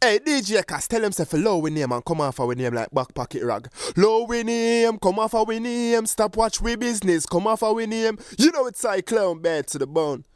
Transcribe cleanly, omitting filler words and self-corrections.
Hey, DJ Kaas, tell him say for low we name and come off our name like back pocket rag. Low we name, come off our name, stop watch we business, come off our name. You know it's Xyclone, bad to the bone.